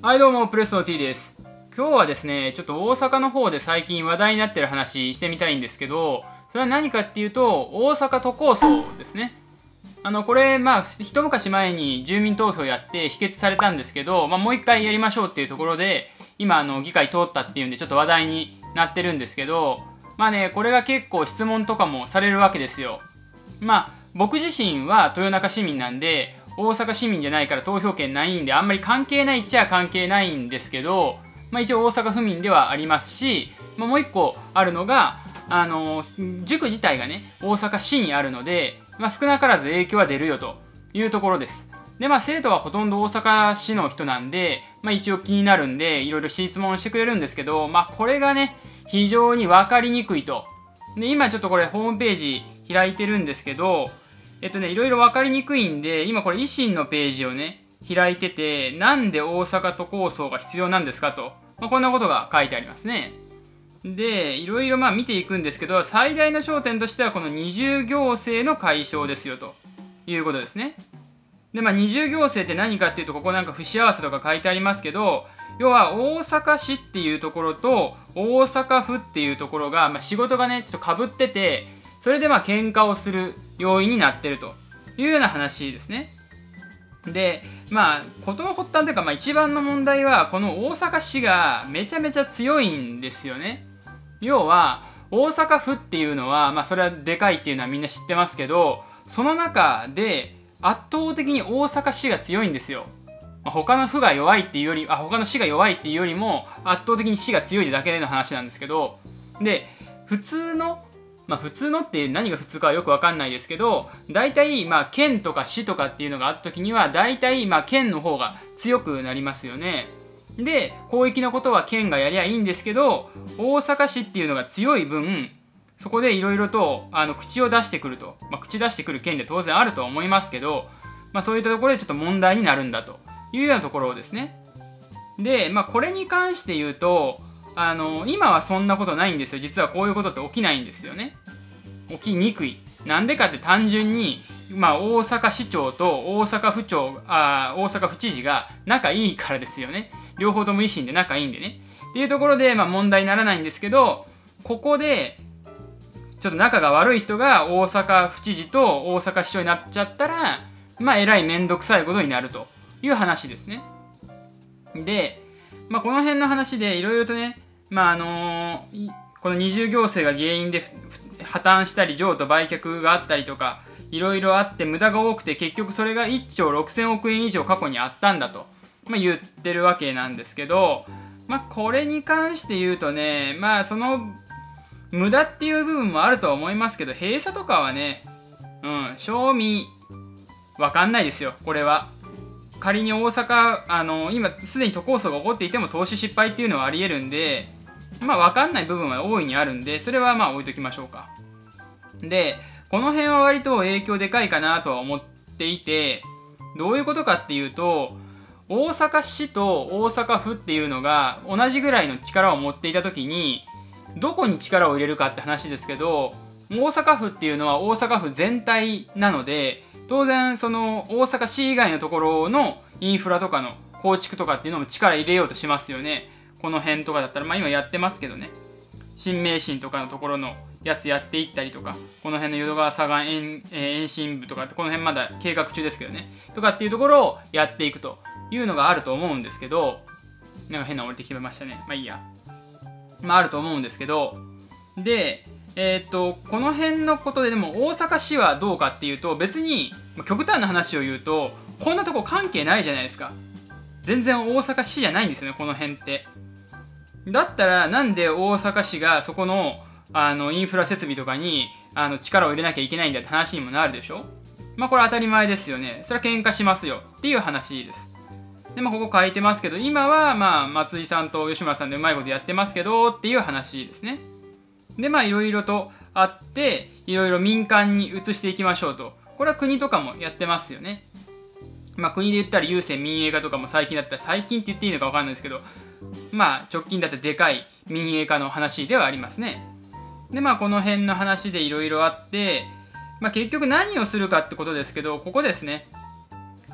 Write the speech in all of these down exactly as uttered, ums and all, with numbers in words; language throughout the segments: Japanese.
はいどうも、プレスの T です。今日はですね、ちょっと大阪の方で最近話題になってる話してみたいんですけど、それは何かっていうと、大阪都構想ですね。あの、これ、まあ、一昔前に住民投票やって否決されたんですけど、まあ、もう一回やりましょうっていうところで、今、あの、議会通ったっていうんで、ちょっと話題になってるんですけど、まあね、これが結構質問とかもされるわけですよ。まあ、僕自身は豊中市民なんで、大阪市民じゃないから投票権ないんであんまり関係ないっちゃ関係ないんですけど、まあ、一応大阪府民ではありますし、まあ、もう一個あるのが、あのー、塾自体がね大阪市にあるので、まあ、少なからず影響は出るよというところです。でまあ生徒はほとんど大阪市の人なんで、まあ、一応気になるんでいろいろ質問してくれるんですけど、まあ、これがね非常に分かりにくいと。で今ちょっとこれホームページ開いてるんですけど、えっとね、いろいろ分かりにくいんで、今これ維新のページをね、開いてて、なんで大阪都構想が必要なんですかと、まあ、こんなことが書いてありますね。で、いろいろまあ見ていくんですけど、最大の焦点としてはこの二重行政の解消ですよということですね。で、まあ二重行政って何かっていうと、ここなんか不幸せとか書いてありますけど、要は大阪市っていうところと大阪府っていうところが、まあ、仕事がね、ちょっとかぶってて、それでまあ喧嘩をする要因になってるというような話ですね。で、まあ、事の発端というか、まあ、一番の問題は、この大阪市がめちゃめちゃ強いんですよね。要は、大阪府っていうのは、まあ、それはでかいっていうのはみんな知ってますけど、その中で圧倒的に大阪市が強いんですよ。まあ、他の府が弱いっていうより、あ、他の市が弱いっていうよりも、圧倒的に市が強いだけの話なんですけど、で、普通のまあ普通のって何が普通かはよくわかんないですけど、大体まあ県とか市とかっていうのがあった時には、大体まあ県の方が強くなりますよね。で、広域のことは県がやりゃいいんですけど、大阪市っていうのが強い分、そこでいろいろとあの口を出してくると、まあ、口出してくる県で当然あるとは思いますけど、まあそういったところでちょっと問題になるんだというようなところですね。で、まあこれに関して言うと、あの今はそんなことないんですよ。実はこういうことって起きないんですよね。起きにくい。なんでかって単純に、まあ、大阪市長と大阪府長あ大阪府知事が仲いいからですよね。両方とも維新で仲いいんでね。っていうところで、まあ、問題にならないんですけど、ここでちょっと仲が悪い人が大阪府知事と大阪市長になっちゃったら、まあえらい面倒くさいことになるという話ですね。で、まあ、この辺の話でいろいろとね、まああのー、この二重行政が原因で破綻したり譲渡売却があったりとかいろいろあって無駄が多くて、結局それがいっちょうろくせんおくえん以上過去にあったんだと、まあ、言ってるわけなんですけど、まあ、これに関して言うとね、まあその無駄っていう部分もあるとは思いますけど、閉鎖とかはね、うん、正味わかんないですよ。これは仮に大阪、あの今すでに都構想が起こっていても投資失敗っていうのはありえるんで、まあ分かんない部分は大いにあるんで、それはまあ置いときましょうか。で、この辺は割と影響でかいかなとは思っていて、どういうことかっていうと、大阪市と大阪府っていうのが同じぐらいの力を持っていた時に、どこに力を入れるかって話ですけど、大阪府っていうのは大阪府全体なので、当然その大阪市以外のところのインフラとかの構築とかっていうのも力入れようとしますよね。この辺とかだったら、まあ今やってますけどね、新名神とかのところのやつやっていったりとか、この辺の淀川左岸延、えー、延伸部とかって、この辺まだ計画中ですけどね、とかっていうところをやっていくというのがあると思うんですけど、なんか変な降りてきてましたね。まあいいや。まああると思うんですけど、で、えー、っとこの辺のことででも大阪市はどうかっていうと、別に極端な話を言うとこんなとこ関係ないじゃないですか。全然大阪市じゃないんですよね、この辺って。だったらなんで大阪市がそこのあのインフラ設備とかにあの力を入れなきゃいけないんだって話にもなるでしょ。まあこれ当たり前ですよね。それは喧嘩しますよっていう話です。でまあここ書いてますけど、今はまあ松井さんと吉村さんでうまいことやってますけどっていう話ですね。でまあいろいろとあって、いろいろ民間に移していきましょうと。これは国とかもやってますよね。まあ国で言ったら郵政民営化とかも最近だったら、最近って言っていいのか分かんないですけど、まあ直近だったらでかい民営化の話ではありますね。でまあこの辺の話でいろいろあって、まあ結局何をするかってことですけど、ここですね。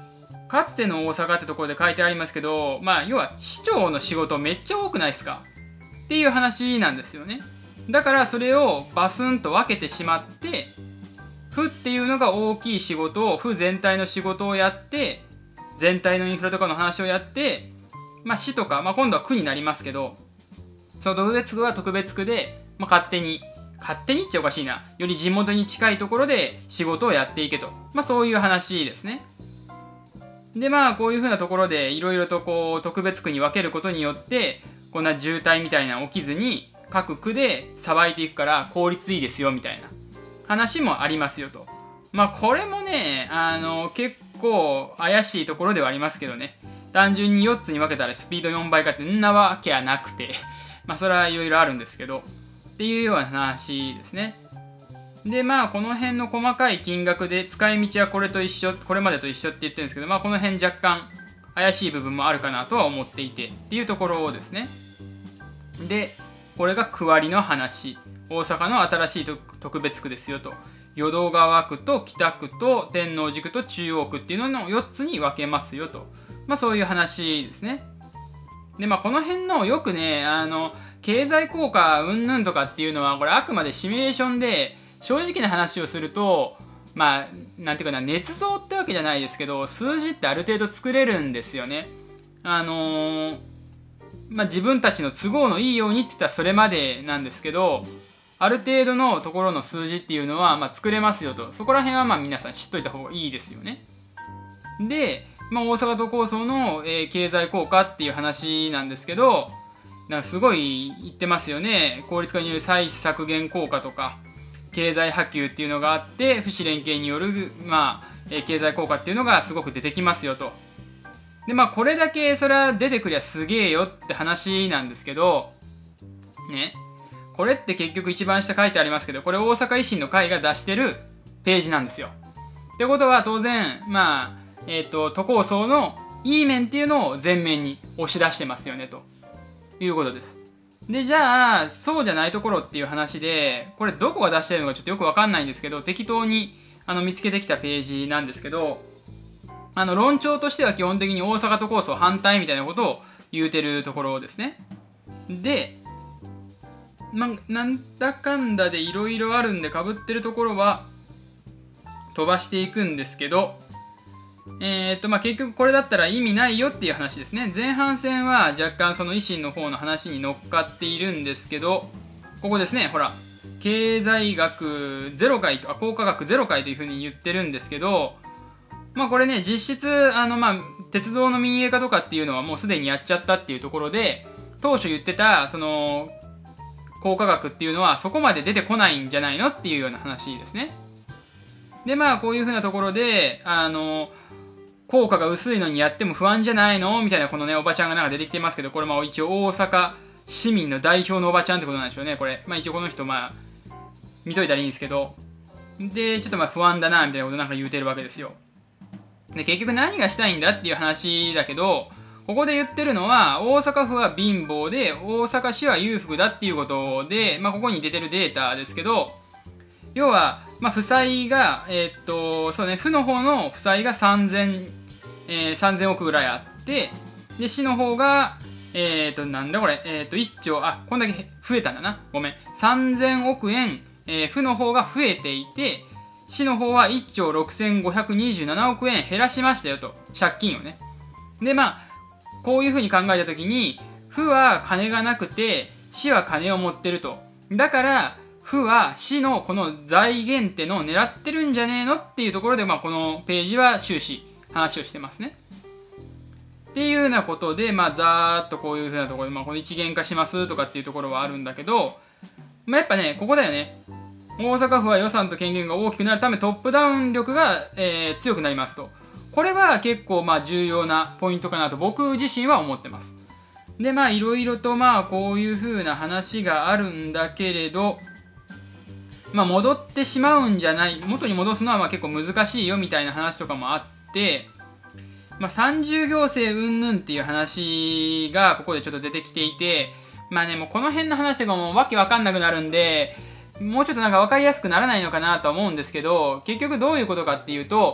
かつての大阪ってところで書いてありますけど、まあ要は市長の仕事めっちゃ多くないですかっていう話なんですよね。だからそれをバスンと分けてしまって、府っていうのが大きい仕事を、府全体の仕事をやって、全体のインフラとかの話をやって、まあ市とか、まあ今度は区になりますけど、その特別区は特別区で、まあ勝手に、勝手にっちゃおかしいな、より地元に近いところで仕事をやっていけと。まあそういう話ですね。でまあこういうふうなところでいろいろとこう特別区に分けることによって、こんな渋滞みたいなの起きずに各区でさばいていくから効率いいですよみたいな話もありますよと。まあこれもね、あの結構怪しいところではありますけどね。単純によっつに分けたらスピードよんばいかってんなわけはなくてまあそれはいろいろあるんですけどっていうような話ですね。でまあこの辺の細かい金額で使い道はこれと一緒、これまでと一緒って言ってるんですけど、まあこの辺若干怪しい部分もあるかなとは思っていてっていうところですね。でこれが区割りの話、大阪の新しい特別区ですよと。淀川区と北区と天王寺区と中央区っていうののよっつに分けますよと。まあそういう話ですね。でまあこの辺のよくね、あの経済効果うんぬんとかっていうのはこれあくまでシミュレーションで、正直な話をすると、まあなんていうかな、捏造ってわけじゃないですけど、数字ってある程度作れるんですよね。あのー、まあ自分たちの都合のいいようにって言ったらそれまでなんですけど、ある程度のところの数字っていうのはまあ作れますよと。そこら辺はまあ皆さん知っといた方がいいですよね。で、まあ、大阪都構想の、えー、経済効果っていう話なんですけど、なんかすごい言ってますよね。効率化による歳費削減効果とか経済波及っていうのがあって、府市連携による、まあえー、経済効果っていうのがすごく出てきますよと。でまあこれだけそれは出てくりゃすげえよって話なんですけどね、これって結局一番下書いてありますけど、これ大阪維新の会が出してるページなんですよ。ってことは当然まあえっと都構想のいい面っていうのを前面に押し出してますよねということです。でじゃあそうじゃないところっていう話で、これどこが出してるのかちょっとよくわかんないんですけど、適当にあの見つけてきたページなんですけど、あの論調としては基本的に大阪都構想反対みたいなことを言うてるところですね。でまあなんだかんだでいろいろあるんで被ってるところは飛ばしていくんですけど、えーとまあ、結局これだったら意味ないよっていう話ですね。前半戦は若干その維新の方の話に乗っかっているんですけど、ここですね、ほら経済学ゼロ回と、あ効果学ゼロ回というふうに言ってるんですけど、まあこれね実質あのまあ鉄道の民営化とかっていうのはもうすでにやっちゃったっていうところで、当初言ってたその効果学っていうのはそこまで出てこないんじゃないのっていうような話ですね。でまあこういうふうなところであの効果が薄いのにやっても不安じゃないのみたいなこのねおばちゃんがなんか出てきてますけど、これまあ一応大阪市民の代表のおばちゃんってことなんでしょうね。これまあ一応この人まあ見といたらいいんですけど、でちょっとまあ不安だなみたいなことなんか言うてるわけですよ。で結局何がしたいんだっていう話だけど、ここで言ってるのは大阪府は貧乏で大阪市は裕福だっていうことで、まあここに出てるデータですけど、要はまあ負債がえー、っとそうね、府の方の負債がさんぜんえー、さんぜんおくぐらいあって、で市の方がえっ、ー、となんだこれえっ、ー、といっちょう、あこんだけ増えたんだな、ごめんさんぜんおくえん、えー、府の方が増えていて、市の方はいっちょうろくせんごひゃくにじゅうななおくえん減らしましたよと、借金をね。でまあこういうふうに考えた時に、府は金がなくて市は金を持ってると、だから府は市のこの財源ってのを狙ってるんじゃねえのっていうところで、まあ、このページは終始話をしてますね。っていうようなことで、まあ、ざーっとこういうふうなところで、まあ、この一元化しますとかっていうところはあるんだけど、まあ、やっぱね、ここだよね。大阪府は予算と権限が大きくなるためトップダウン力が、えー、強くなりますと。これは結構まあ重要なポイントかなと僕自身は思ってます。で、まあいろいろとまあこういうふうな話があるんだけれど、まあ戻ってしまうんじゃない、元に戻すのはまあ結構難しいよみたいな話とかもあって、まあ、三重行政云々っていう話がここでちょっと出てきていて、まあね、もうこの辺の話とかもわけわかんなくなるんで、もうちょっとなんかわかりやすくならないのかなとは思うんですけど、結局どういうことかっていうと、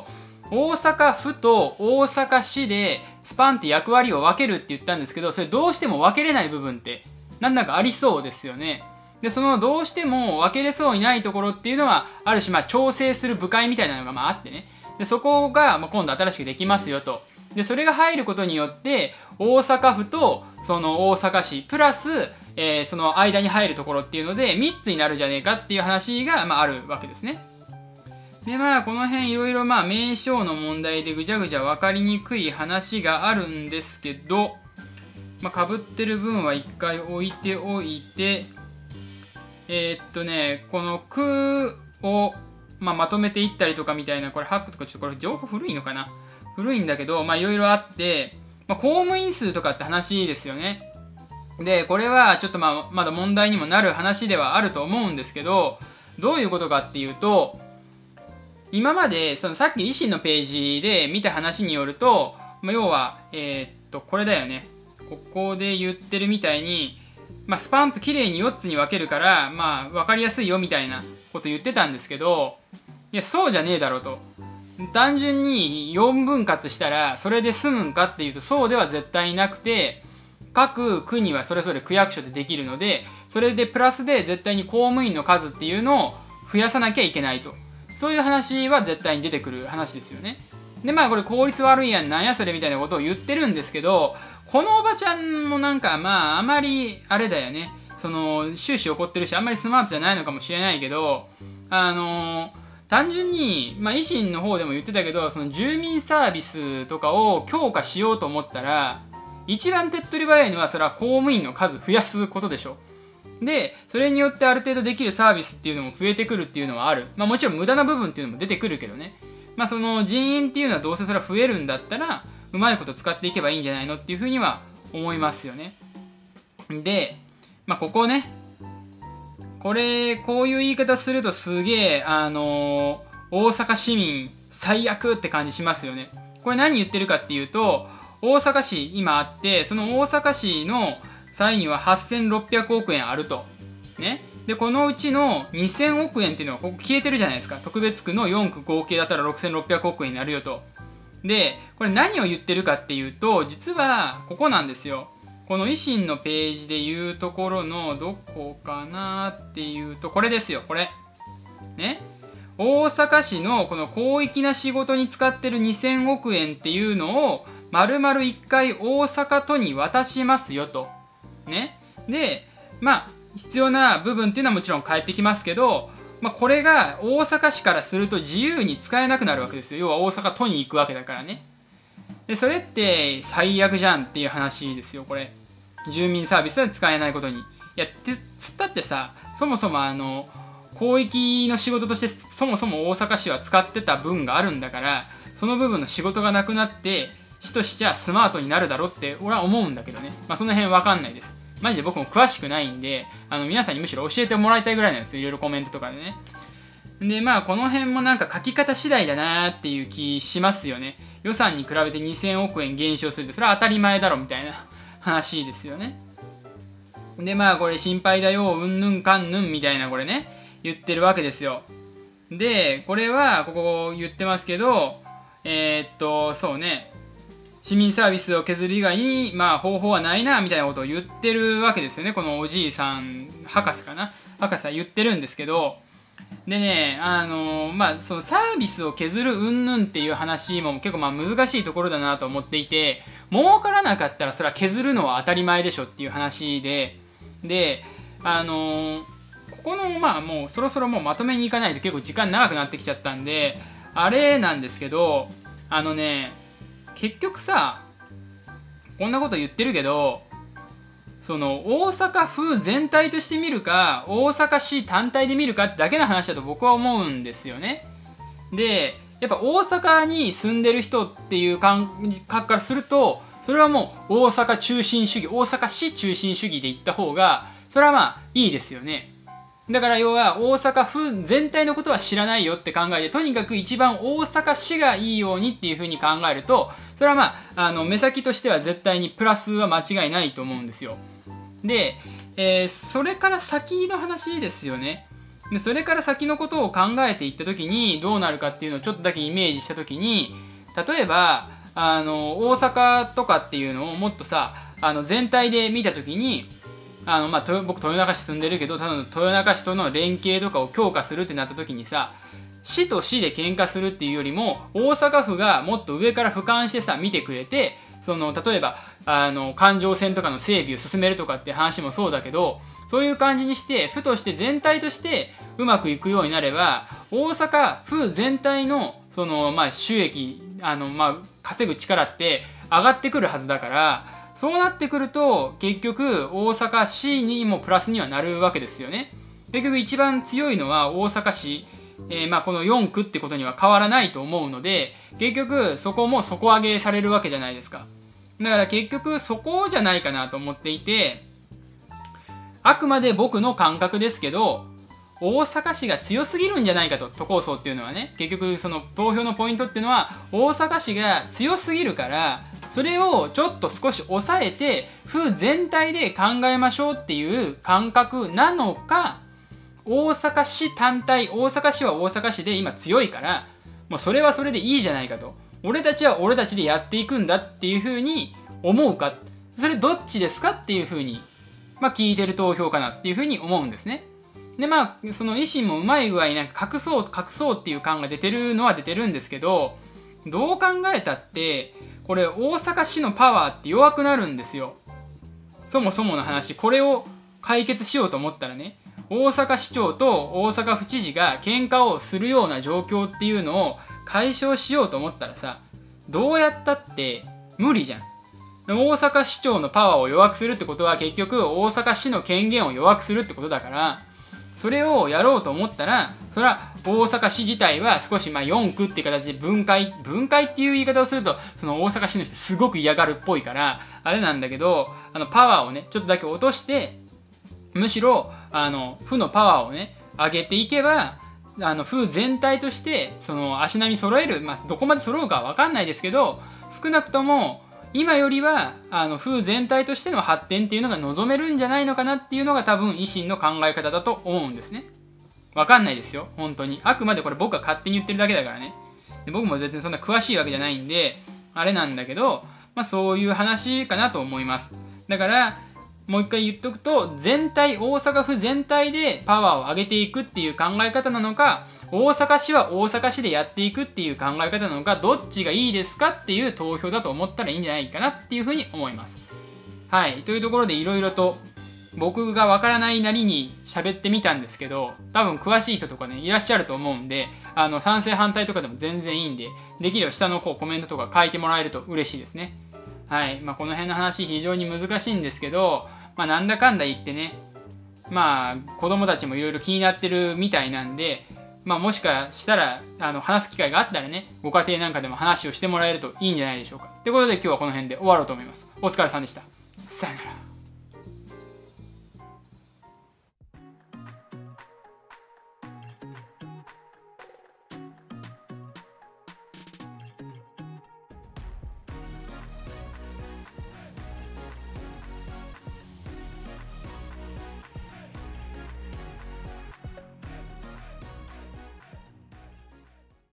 大阪府と大阪市でスパンって役割を分けるって言ったんですけど、それどうしても分けれない部分ってなんだかありそうですよね。で、そのどうしても分けれそうにないところっていうのは、ある種まあ調整する部会みたいなのがまああってね。で、そこがまあ今度新しくできますよと。で、それが入ることによって、大阪府とその大阪市、プラス、えー、その間に入るところっていうので、みっつになるじゃねえかっていう話がまああるわけですね。で、まあ、この辺いろいろまあ名称の問題でぐちゃぐちゃ分かりにくい話があるんですけど、まあ、被ってる分は一回置いておいて、えー、っとね、この区を、まあ、まとめていったりとかみたいな、これハックとかちょっとこれ情報古いのかな、古いんだけど、まあいろいろあって、まあ、公務員数とかって話ですよね。で、これはちょっとまあまだ問題にもなる話ではあると思うんですけど、どういうことかっていうと、今までそのさっき維新のページで見た話によると、まあ、要は、えー、っとこれだよね、ここで言ってるみたいに、まあ、スパンと綺麗によっつに分けるから、まあ、分かりやすいよみたいなこと言ってたんですけど、いやそうじゃねえだろうと。単純によんぶん割したらそれで済むんかっていうと、そうでは絶対なくて、各区にはそれぞれ区役所でできるので、それでプラスで絶対に公務員の数っていうのを増やさなきゃいけないと。そういう話は絶対に出てくる話ですよね。で、まあこれ効率悪いやん、なんやそれみたいなことを言ってるんですけど、このおばちゃんもなんかまああまりあれだよね。その終始怒ってるし、あんまりスマートじゃないのかもしれないけど、あのー、単純に、まあ維新の方でも言ってたけど、その住民サービスとかを強化しようと思ったら、一番手っ取り早いのはそれは公務員の数増やすことでしょ。で、それによってある程度できるサービスっていうのも増えてくるっていうのはある。まあもちろん無駄な部分っていうのも出てくるけどね。まあその人員っていうのはどうせそれは増えるんだったら、うまいこと使っていけばいいんじゃないのっていうふうには思いますよね。で、まあここね、これ、こういう言い方するとすげえ、あのー、大阪市民最悪って感じしますよね。これ何言ってるかっていうと、大阪市今あって、その大阪市の際にははっせんろっぴゃくおくえんあると。ね。で、このうちのにせんおくえんっていうのはここ消えてるじゃないですか。特別区のよんく合計だったらろくせんろっぴゃくおくえんになるよと。で、これ何を言ってるかっていうと、実はここなんですよ。この維新のページで言うところのどこかなっていうと、これですよ、これ。ね。大阪市のこの広域な仕事に使ってるにせんおくえんっていうのを、丸々いっかい大阪都に渡しますよと。ね。で、まあ、必要な部分っていうのはもちろん返ってきますけど、まあ、これが大阪市からすると自由に使えなくなるわけですよ。要は大阪都に行くわけだからね。で、それって最悪じゃんっていう話ですよ、これ。住民サービスで使えないことに。いや、ってつったってさ、そもそもあの、広域の仕事としてそもそも大阪市は使ってた分があるんだから、その部分の仕事がなくなって、市としちゃスマートになるだろって俺は思うんだけどね。まあその辺わかんないです。マジで僕も詳しくないんで、あの皆さんにむしろ教えてもらいたいぐらいなんですよ。いろいろコメントとかでね。で、まあこの辺もなんか書き方次第だなーっていう気しますよね。予算に比べてにせんおくえん減少するって、それは当たり前だろみたいな話ですよね。で、まあこれ心配だよ、うんぬんかんぬんみたいなこれね、言ってるわけですよ。で、これはここ言ってますけど、えー、っと、そうね、市民サービスを削る以外に、まあ、方法はないな、みたいなことを言ってるわけですよね。このおじいさん、博士かな博士は言ってるんですけど、でね、あのー、まあ、そのサービスを削る云々っていう話も結構まあ難しいところだなと思っていて、儲からなかったらそれは削るのは当たり前でしょっていう話で、で、あのー、ここの、まあもうそろそろもうまとめに行かないと結構時間長くなってきちゃったんで、あれなんですけど、あのね、結局さ、こんなこと言ってるけど、その大阪府全体として見るか大阪市単体で見るかってだけの話だと僕は思うんですよね。で、やっぱ大阪に住んでる人っていう感覚からすると、それはもう大阪中心主義、大阪市中心主義で言った方がそれはまあいいですよね。だから要は大阪府全体のことは知らないよって考えて、とにかく一番大阪市がいいようにっていうふうに考えると、それはまあ、あの目先としては絶対にプラスは間違いないと思うんですよ。で、えー、それから先の話ですよね。 でそれから先のことを考えていった時にどうなるかっていうのをちょっとだけイメージした時に、例えばあの大阪とかっていうのをもっとさ、あの全体で見た時に、あの、まあ、僕豊中市住んでるけど、多分豊中市との連携とかを強化するってなった時にさ、市と市で喧嘩するっていうよりも大阪府がもっと上から俯瞰してさ見てくれて、その例えばあの環状線とかの整備を進めるとかって話もそうだけど、そういう感じにして府として全体としてうまくいくようになれば、大阪府全体のその、まあ、収益あの、まあ、稼ぐ力って上がってくるはずだから、そうなってくると結局大阪市にもプラスにはなるわけですよね。結局一番強いのは大阪市、えー、まあこのよん区ってことには変わらないと思うので、結局そこも底上げされるわけじゃないですか。だから結局そこじゃないかなと思っていて、あくまで僕の感覚ですけど、大阪市が強すぎるんじゃないかと、都構想っていうのはね、結局その投票のポイントっていうのは大阪市が強すぎるから、それをちょっと少し抑えて府全体で考えましょうっていう感覚なのか、大阪市単体、大阪市は大阪市で今強いから、もうそれはそれでいいじゃないかと、俺たちは俺たちでやっていくんだっていうふうに思うか、それどっちですかっていうふうに、まあ、聞いてる投票かなっていうふうに思うんですね。でまあその維新もうまい具合になんか隠そう隠そうっていう感が出てるのは出てるんですけど、どう考えたってこれ大阪市のパワーって弱くなるんですよ。そもそもの話、これを解決しようと思ったらね、大阪市長と大阪府知事が喧嘩をするような状況っていうのを解消しようと思ったらさ、どうやったって無理じゃん。大阪市長のパワーを弱くするってことは結局大阪市の権限を弱くするってことだから、それをやろうと思ったら、それは大阪市自体は少しまあよん区っていう形で分解分解っていう言い方をすると、その大阪市の人すごく嫌がるっぽいからあれなんだけど、あのパワーをねちょっとだけ落として、むしろあの府のパワーをね上げていけば、あの府全体としてその足並み揃える、まあ、どこまで揃うかは分かんないですけど、少なくとも今よりはあの府全体としての発展っていうのが望めるんじゃないのかなっていうのが多分維新の考え方だと思うんですね。分かんないですよ本当に、あくまでこれ僕が勝手に言ってるだけだからね。で僕も別にそんな詳しいわけじゃないんであれなんだけど、まあ、そういう話かなと思います。だからもう一回言っとくと、全体、大阪府全体でパワーを上げていくっていう考え方なのか、大阪市は大阪市でやっていくっていう考え方なのか、どっちがいいですかっていう投票だと思ったらいいんじゃないかなっていうふうに思います。はい。というところでいろいろと僕がわからないなりに喋ってみたんですけど、多分詳しい人とかね、いらっしゃると思うんで、あの、賛成反対とかでも全然いいんで、できれば下の方コメントとか書いてもらえると嬉しいですね。はい。まあ、この辺の話非常に難しいんですけど、まあ、なんだかんだ言ってね、まあ、子供たちもいろいろ気になってるみたいなんで、まあ、もしかしたら、あの、話す機会があったらね、ご家庭なんかでも話をしてもらえるといいんじゃないでしょうか。ということで今日はこの辺で終わろうと思います。お疲れさんでした。さよなら。